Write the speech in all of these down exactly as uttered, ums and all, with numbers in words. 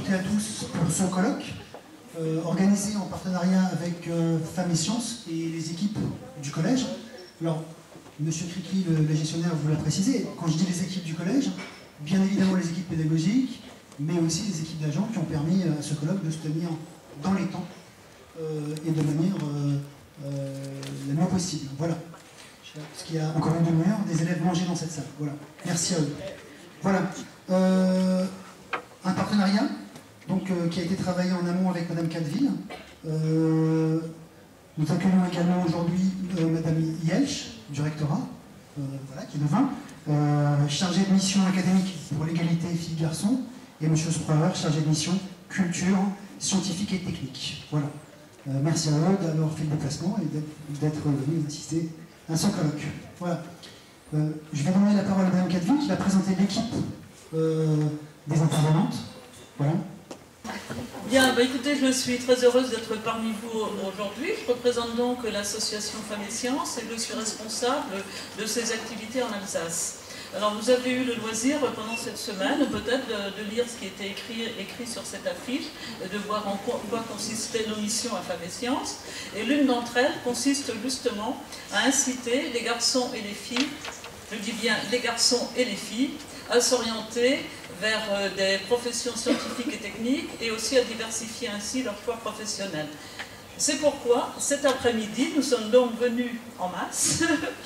toutes et à tous pour ce colloque, euh, organisé en partenariat avec euh, Femmes et Sciences et les équipes du collège. Alors, Monsieur Criqui, le, le gestionnaire, vous l'a précisé, quand je dis les équipes du collège, bien évidemment les équipes pédagogiques, mais aussi les équipes d'agents qui ont permis à ce colloque de se tenir dans les temps euh, et de manière euh, euh, la mieux possible. Voilà. Parce qu'il y a encore une demi-heure des élèves mangés dans cette salle. Voilà. Merci à eux. Voilà. Euh, un partenariat donc, euh, qui a été travaillé en amont avec Madame Cadeville. Euh, nous accueillons également aujourd'hui euh, Madame Yelch, du rectorat, euh, voilà, qui est devant, euh, chargé de mission académique pour l'égalité filles-garçons, et M. Sprauer, chargé de mission culture, scientifique et technique. Voilà. Euh, merci à eux d'avoir fait le déplacement et d'être venus assister à ce colloque. Voilà. Euh, je vais donner la parole à Mme Cadeville qui va présenter l'équipe euh, des intervenantes. Voilà. Bien, bah écoutez, je suis très heureuse d'être parmi vous aujourd'hui. Je représente donc l'association Femmes et Sciences et je suis responsable de ces activités en Alsace. Alors vous avez eu le loisir pendant cette semaine peut-être de, de lire ce qui était écrit, écrit sur cette affiche, de voir en quoi, quoi consistaient nos missions à Femmes et Sciences. Et l'une d'entre elles consiste justement à inciter les garçons et les filles, je dis bien les garçons et les filles, à s'orienter vers des professions scientifiques et techniques et aussi à diversifier ainsi leur choix professionnel. C'est pourquoi, cet après-midi, nous sommes donc venus en masse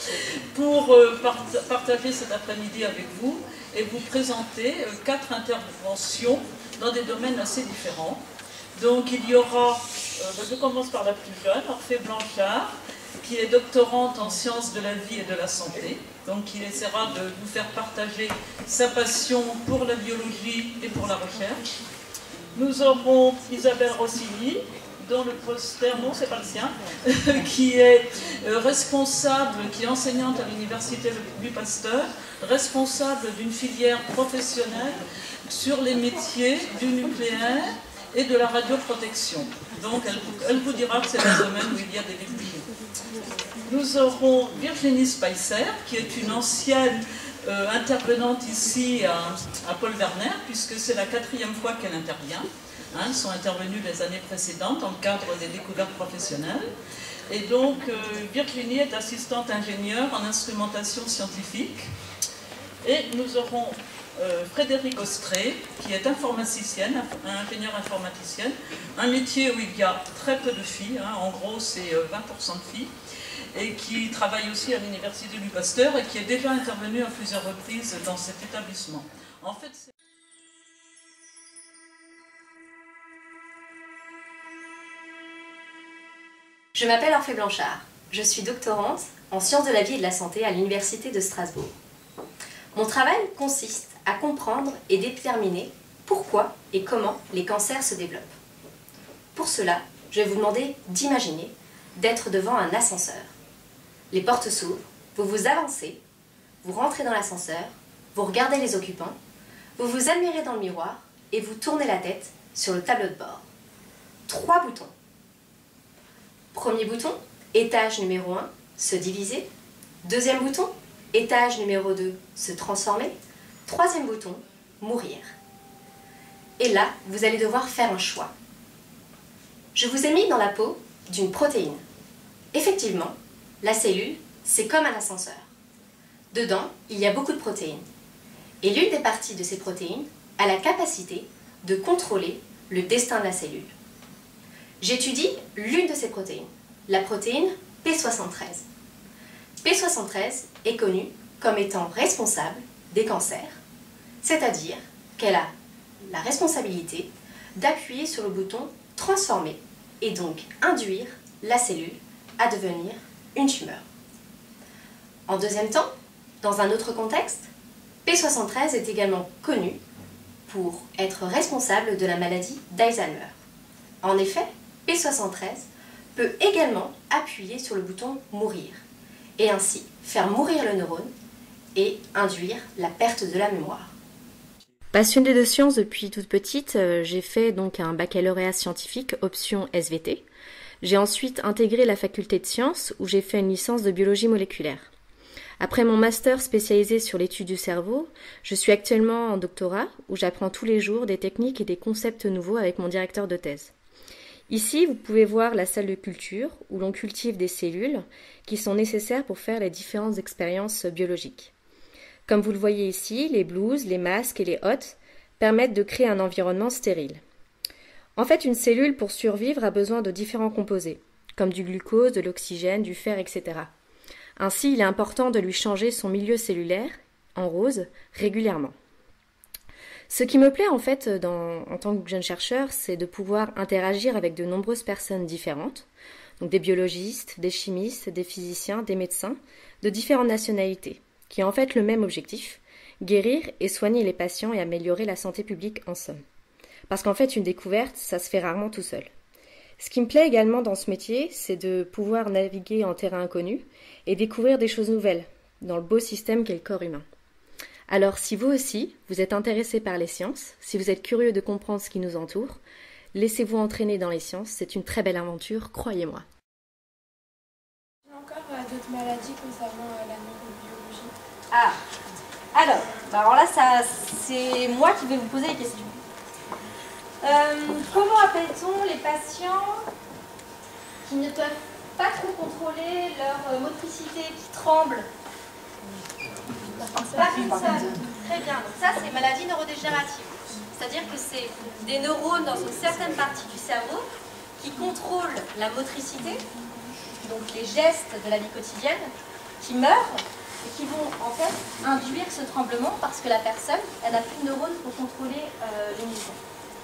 pour part partager cet après-midi avec vous et vous présenter quatre interventions dans des domaines assez différents. Donc il y aura, euh, je commence par la plus jeune, Orphée Blanchard, qui est doctorante en sciences de la vie et de la santé. Donc il essaiera de vous faire partager sa passion pour la biologie et pour la recherche. Nous aurons Isabelle Rossini, dont le poster, non c'est pas le sien, qui est responsable, qui est enseignante à l'université du Pasteur, responsable d'une filière professionnelle sur les métiers du nucléaire et de la radioprotection. Donc elle, elle vous dira que c'est un domaine où il y a des débouchés. Nous aurons Virginie Spicer, qui est une ancienne euh, intervenante ici à, à Paul Werner, puisque c'est la quatrième fois qu'elle intervient. Hein, elles sont intervenues les années précédentes dans le cadre des découvertes professionnelles. Et donc euh, Virginie est assistante ingénieure en instrumentation scientifique. Et nous aurons euh, Frédéric Ostré, qui est informaticienne, ingénieure informaticienne, un métier où il y a très peu de filles, hein, en gros c'est vingt pour cent de filles, et qui travaille aussi à l'université du Pasteur et qui est déjà intervenue à plusieurs reprises dans cet établissement. En fait, je m'appelle Orphée Blanchard. Je suis doctorante en sciences de la vie et de la santé à l'université de Strasbourg. Mon travail consiste à comprendre et déterminer pourquoi et comment les cancers se développent. Pour cela, je vais vous demander d'imaginer d'être devant un ascenseur. Les portes s'ouvrent, vous vous avancez, vous rentrez dans l'ascenseur, vous regardez les occupants, vous vous admirez dans le miroir et vous tournez la tête sur le tableau de bord. Trois boutons. Premier bouton, étage numéro un, se diviser. Deuxième bouton, étage numéro deux, se transformer. Troisième bouton, mourir. Et là, vous allez devoir faire un choix. Je vous ai mis dans la peau d'une protéine. Effectivement, la cellule, c'est comme un ascenseur. Dedans, il y a beaucoup de protéines. Et l'une des parties de ces protéines a la capacité de contrôler le destin de la cellule. J'étudie l'une de ces protéines, la protéine P soixante-treize. P soixante-treize est connue comme étant responsable des cancers, c'est-à-dire qu'elle a la responsabilité d'appuyer sur le bouton « Transformer » et donc induire la cellule à devenir une tumeur. En deuxième temps, dans un autre contexte, P soixante-treize est également connue pour être responsable de la maladie d'Alzheimer. En effet, P soixante-treize peut également appuyer sur le bouton « Mourir » et ainsi faire mourir le neurone et induire la perte de la mémoire. Passionnée de sciences depuis toute petite, euh, j'ai fait donc un baccalauréat scientifique option S V T. J'ai ensuite intégré la faculté de sciences où j'ai fait une licence de biologie moléculaire. Après mon master spécialisé sur l'étude du cerveau, je suis actuellement en doctorat où j'apprends tous les jours des techniques et des concepts nouveaux avec mon directeur de thèse. Ici, vous pouvez voir la salle de culture où l'on cultive des cellules qui sont nécessaires pour faire les différentes expériences biologiques. Comme vous le voyez ici, les blouses, les masques et les hôtes permettent de créer un environnement stérile. En fait, une cellule pour survivre a besoin de différents composés, comme du glucose, de l'oxygène, du fer, et cetera. Ainsi, il est important de lui changer son milieu cellulaire, en rose, régulièrement. Ce qui me plaît en fait dans, en tant que jeune chercheur, c'est de pouvoir interagir avec de nombreuses personnes différentes, donc des biologistes, des chimistes, des physiciens, des médecins, de différentes nationalités, qui ont en fait le même objectif, guérir et soigner les patients et améliorer la santé publique en somme. Parce qu'en fait, une découverte, ça se fait rarement tout seul. Ce qui me plaît également dans ce métier, c'est de pouvoir naviguer en terrain inconnu et découvrir des choses nouvelles dans le beau système qu'est le corps humain. Alors, si vous aussi, vous êtes intéressé par les sciences, si vous êtes curieux de comprendre ce qui nous entoure, laissez-vous entraîner dans les sciences, c'est une très belle aventure, croyez-moi. Il y a encore euh, d'autres maladies concernant euh, la neurobiologie. Ah, alors, bah alors là, ça, c'est moi qui vais vous poser les questions. Euh, comment appelle-t-on les patients qui ne peuvent pas trop contrôler leur motricité, qui tremblent? Parkinson. Très bien. Donc ça, c'est maladie neurodégénérative. C'est-à-dire que c'est des neurones dans une certaine partie du cerveau qui contrôlent la motricité, donc les gestes de la vie quotidienne, qui meurent et qui vont en fait induire ce tremblement parce que la personne, elle n'a plus de neurones pour contrôler euh, les mouvements.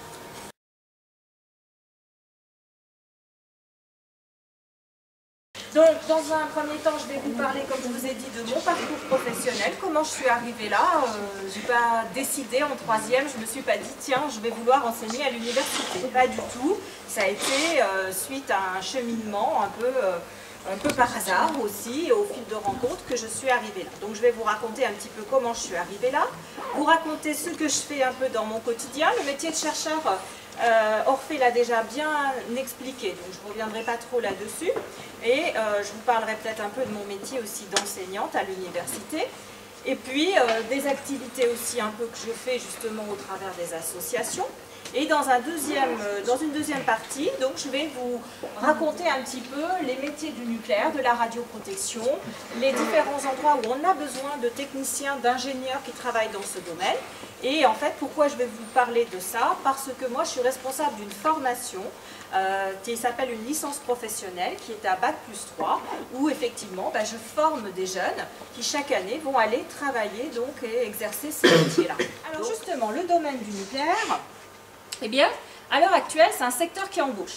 Donc, dans un premier temps, je vais vous parler, comme je vous ai dit, de mon parcours professionnel, comment je suis arrivée là. Euh, je n'ai pas décidé en troisième, je ne me suis pas dit, tiens, je vais vouloir enseigner à l'université. Pas du tout. Ça a été euh, suite à un cheminement un peu, euh, un peu par hasard aussi, au fil de rencontres, que je suis arrivée là. Donc, je vais vous raconter un petit peu comment je suis arrivée là, vous raconter ce que je fais un peu dans mon quotidien. Le métier de chercheur, Euh, Orphée l'a déjà bien expliqué, donc je ne reviendrai pas trop là-dessus. Et euh, je vous parlerai peut-être un peu de mon métier aussi d'enseignante à l'université. Et puis euh, des activités aussi un peu que je fais justement au travers des associations. Et dans, un deuxième, euh, dans une deuxième partie, donc, je vais vous raconter un petit peu les métiers du nucléaire, de la radioprotection, les différents endroits où on a besoin de techniciens, d'ingénieurs qui travaillent dans ce domaine. Et en fait, pourquoi je vais vous parler de ça? Parce que moi, je suis responsable d'une formation euh, qui s'appelle une licence professionnelle, qui est à bac plus trois, où effectivement, ben, je forme des jeunes qui chaque année vont aller travailler donc, et exercer ces métiers-là. Alors justement, le domaine du nucléaire, eh bien, à l'heure actuelle, c'est un secteur qui embauche,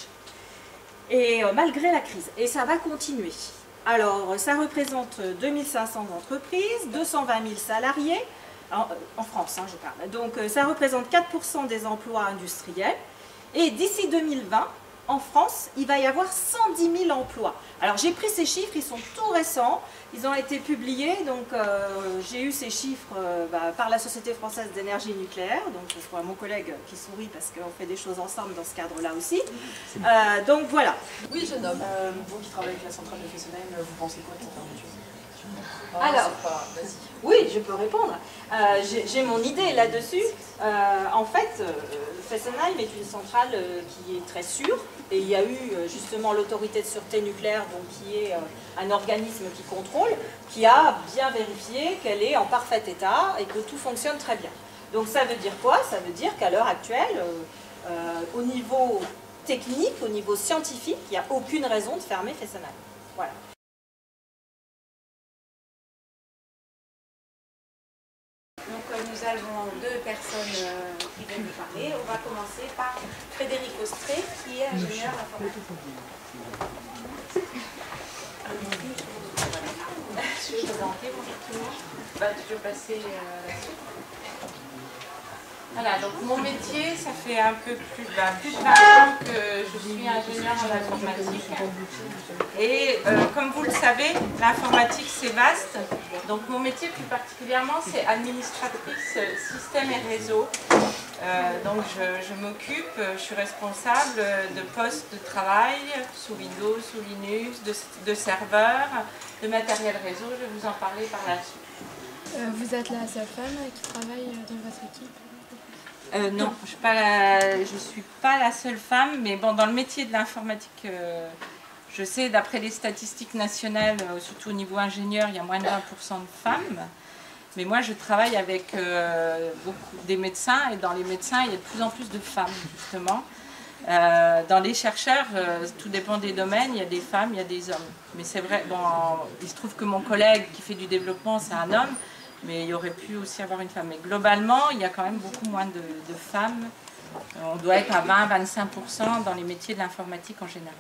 et euh, malgré la crise, et ça va continuer. Alors, ça représente deux mille cinq cents entreprises, deux cent vingt mille salariés, en, en France, hein, je parle. Donc, euh, ça représente quatre pour cent des emplois industriels, et d'ici deux mille vingt, en France, il va y avoir cent dix mille emplois. Alors, j'ai pris ces chiffres, ils sont tout récents, ils ont été publiés, donc euh, j'ai eu ces chiffres euh, bah, par la Société française d'énergie nucléaire, donc je vois mon collègue qui sourit parce qu'on fait des choses ensemble dans ce cadre-là aussi. Euh, donc voilà. Oui, jeune homme. Euh, vous qui travaillez avec la centrale de Fessenheim, vous pensez quoi de cette fermeture? Ah, alors, oui, je peux répondre. Euh, J'ai mon idée là-dessus. Euh, en fait, euh, Fessenheim est une centrale euh, qui est très sûre. Et il y a eu euh, justement l'autorité de sûreté nucléaire, donc, qui est euh, un organisme qui contrôle, qui a bien vérifié qu'elle est en parfait état et que tout fonctionne très bien. Donc ça veut dire quoi? Ça veut dire qu'à l'heure actuelle, euh, euh, au niveau technique, au niveau scientifique, il n'y a aucune raison de fermer Fessenheim. Voilà. Donc euh, nous avons deux personnes euh, qui viennent nous parler. On va commencer par Frédéric Austré, qui est ingénieur informatique. Je vais te présenter, bonjour tout le monde. Bah, tu peux passer euh, là-dessus. Voilà, donc mon métier, ça fait un peu plus, bah, plus de vingt ans que je suis ingénieure en informatique. Et euh, comme vous le savez, l'informatique c'est vaste. Donc mon métier plus particulièrement, c'est administratrice système et réseau. Euh, donc je, je m'occupe, je suis responsable de postes de travail sous Windows, sous Linux, de, de serveurs, de matériel réseau. Je vais vous en parler par la suite. Euh, vous êtes la seule femme qui travaille dans votre équipe? euh, Non, je ne suis pas la seule femme, mais bon, dans le métier de l'informatique, euh, je sais, d'après les statistiques nationales, euh, surtout au niveau ingénieur, il y a moins de vingt pour cent de femmes. Mais moi, je travaille avec euh, beaucoup, des médecins, et dans les médecins, il y a de plus en plus de femmes, justement. Euh, dans les chercheurs, euh, tout dépend des domaines, il y a des femmes, il y a des hommes. Mais c'est vrai, bon, il se trouve que mon collègue qui fait du développement, c'est un homme, mais il y aurait pu aussi avoir une femme. Mais globalement, il y a quand même beaucoup moins de, de femmes. On doit être à vingt à vingt-cinq pour cent dans les métiers de l'informatique en général.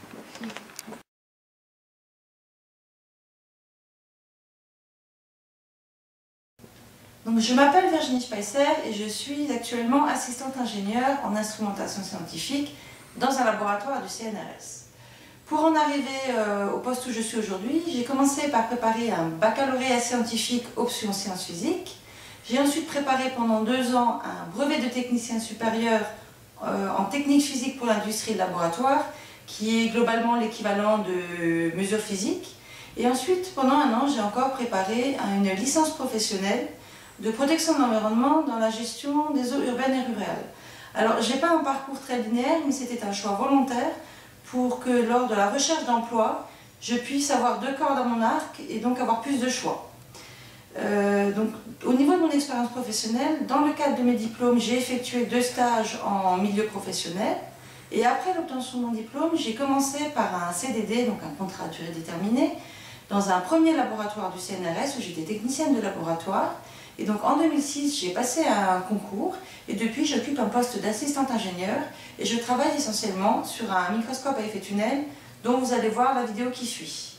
Donc, je m'appelle Virginie Spicer et je suis actuellement assistante ingénieure en instrumentation scientifique dans un laboratoire du C N R S. Pour en arriver euh, au poste où je suis aujourd'hui, j'ai commencé par préparer un baccalauréat scientifique option sciences physiques. J'ai ensuite préparé pendant deux ans un brevet de technicien supérieur euh, en technique physique pour l'industrie de laboratoire, qui est globalement l'équivalent de mesures physiques. Et ensuite, pendant un an, j'ai encore préparé une licence professionnelle de protection de l'environnement dans la gestion des eaux urbaines et rurales. Alors, je n'ai pas un parcours très linéaire, mais c'était un choix volontaire pour que lors de la recherche d'emploi, je puisse avoir deux cordes à mon arc et donc avoir plus de choix. Euh, donc, au niveau de mon expérience professionnelle, dans le cadre de mes diplômes, j'ai effectué deux stages en milieu professionnel. Et après l'obtention de mon diplôme, j'ai commencé par un C D D, donc un contrat à durée déterminée, dans un premier laboratoire du C N R S où j'étais technicienne de laboratoire. Et donc en deux mille six, j'ai passé un concours et depuis j'occupe un poste d'assistante ingénieure et je travaille essentiellement sur un microscope à effet tunnel dont vous allez voir la vidéo qui suit.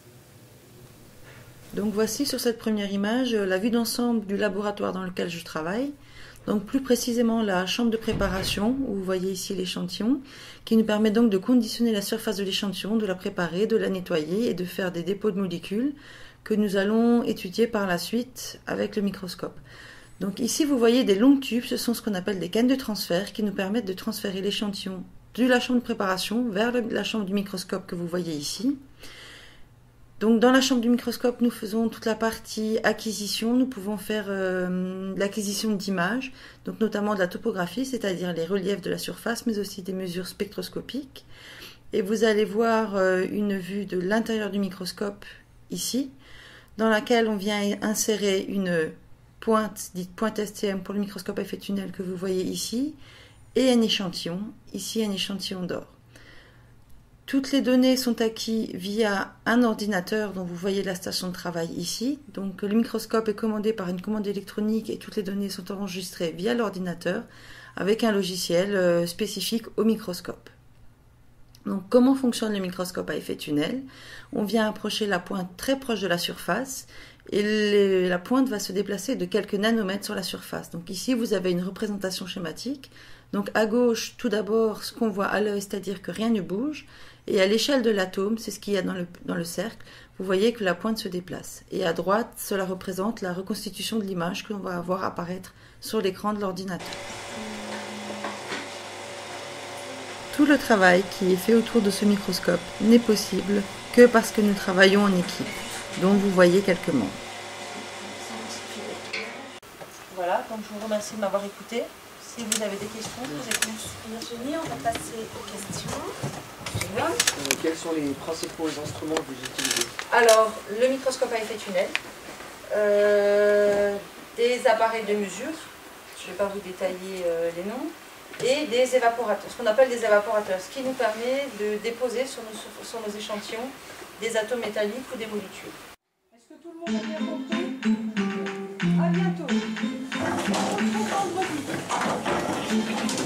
Donc voici sur cette première image la vue d'ensemble du laboratoire dans lequel je travaille. Donc plus précisément la chambre de préparation où vous voyez ici l'échantillon qui nous permet donc de conditionner la surface de l'échantillon, de la préparer, de la nettoyer et de faire des dépôts de molécules que nous allons étudier par la suite avec le microscope. Donc ici vous voyez des longs tubes, ce sont ce qu'on appelle des cannes de transfert qui nous permettent de transférer l'échantillon de la chambre de préparation vers le, la chambre du microscope que vous voyez ici. Donc dans la chambre du microscope nous faisons toute la partie acquisition, nous pouvons faire euh, l'acquisition d'images, donc notamment de la topographie, c'est-à-dire les reliefs de la surface, mais aussi des mesures spectroscopiques. Et vous allez voir euh, une vue de l'intérieur du microscope ici, dans laquelle on vient insérer une pointe, dite pointe S T M pour le microscope à effet tunnel que vous voyez ici, et un échantillon, ici un échantillon d'or. Toutes les données sont acquises via un ordinateur dont vous voyez la station de travail ici. Donc le microscope est commandé par une commande électronique et toutes les données sont enregistrées via l'ordinateur avec un logiciel spécifique au microscope. Donc, comment fonctionne le microscope à effet tunnel? On vient approcher la pointe très proche de la surface et les, la pointe va se déplacer de quelques nanomètres sur la surface. Donc ici, vous avez une représentation schématique. Donc à gauche, tout d'abord, ce qu'on voit à l'œil, c'est-à-dire que rien ne bouge. Et à l'échelle de l'atome, c'est ce qu'il y a dans le, dans le cercle, vous voyez que la pointe se déplace. Et à droite, cela représente la reconstitution de l'image que l'on va voir apparaître sur l'écran de l'ordinateur. Tout le travail qui est fait autour de ce microscope n'est possible que parce que nous travaillons en équipe, dont vous voyez quelques membres. Voilà, donc je vous remercie de m'avoir écouté. Si vous avez des questions, je vous écoute. Virginie, on va passer aux questions. Euh, quels sont les principaux instruments que vous utilisez? Alors, le microscope à effet tunnel, euh, des appareils de mesure, je ne vais pas vous détailler euh, les noms, et des évaporateurs, ce qu'on appelle des évaporateurs, ce qui nous permet de déposer sur nos, sur nos échantillons des atomes métalliques ou des molécules. Est-ce que tout le monde a bien compris? À bientôt. On se retrouve vendredi.